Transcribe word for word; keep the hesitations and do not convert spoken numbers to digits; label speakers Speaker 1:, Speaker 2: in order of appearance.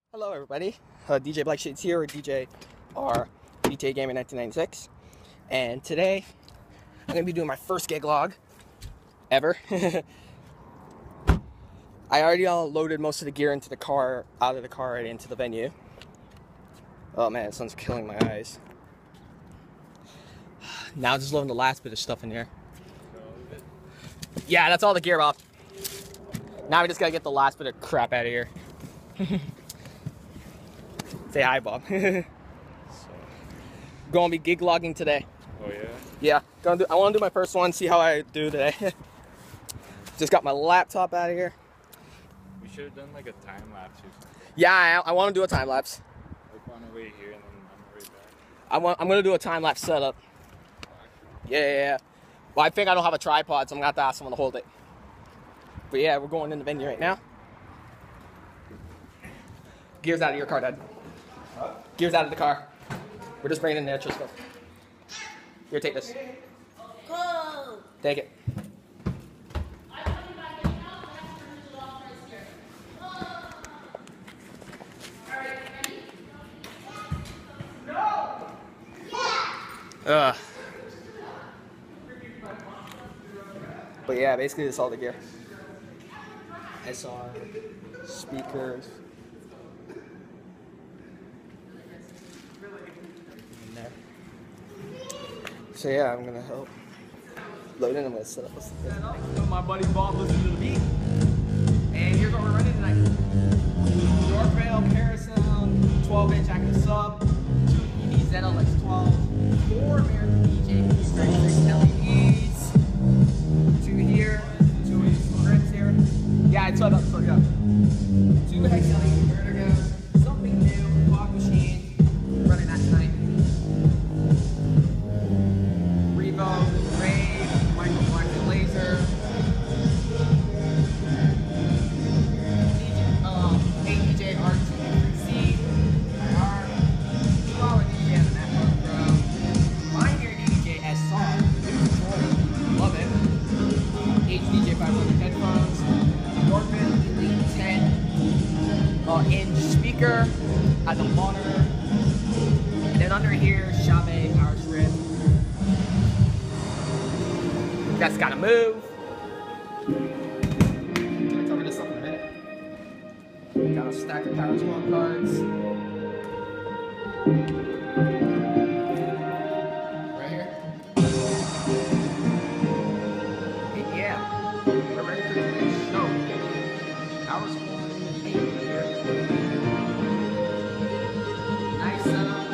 Speaker 1: Hello everybody, uh, D J Black Shades here, or D J or D J Gamer nineteen ninety-six, and today I'm going to be doing my first gig log ever. I already all loaded most of the gear into the car, out of the car and into the venue. Oh man, the sun's killing my eyes. Now just loading the last bit of stuff in here. Yeah, that's all the gear off. Now we just gotta get the last bit of crap out of here. Say hi, Bob. So, gonna be gig logging today.
Speaker 2: Oh yeah?
Speaker 1: Yeah, gonna do. I want to do my first one. See how I do today. Just got my laptop out of here.
Speaker 2: We should have done like a time lapse or something.
Speaker 1: Yeah, I, I want to do a time lapse.
Speaker 2: Like on our way here and then on our way back.
Speaker 1: I want. I'm gonna do a time lapse setup. Yeah, yeah, yeah. Well, I think I don't have a tripod, so I'm gonna have to ask someone to hold it. But yeah, we're going in the venue right now. Gear's out of your car, Dad.
Speaker 2: Huh?
Speaker 1: Gear's out of the car. We're just bringing in the extra stuff. Here, take this.
Speaker 3: Go!
Speaker 1: Take it. Ugh. But yeah, basically this is all the gear. S R, speakers. In there. So yeah, I'm gonna help load in. I'm gonna set up this. My buddy Bob listening to the beat. And here's what we're running tonight. Yorkville, Parasound, twelve inch active sub, two E V Z L X twelve, four American D J thirty-six L E Ds, two here, two strips here. Yeah, I saw that before, yeah. Two Hex L E D Vertigo, something new, fog machine, running that tonight. Revo, Rave, Michael Black Laser. Um, A D J R two C, I R, Chihuahua D J on the MacBook Pro, Pioneer D J S R, new controller, love it, H D J five hundred headphones, Yorkville Elite ten uh, inch speaker at the monitor, and then under here, Chave power strip. That's gotta move. I'll cover this up in a minute. Got a stack of Power Squad cards. Right here. Hey, yeah. We're ready for today's show. Power Squad eight here. Nice setup.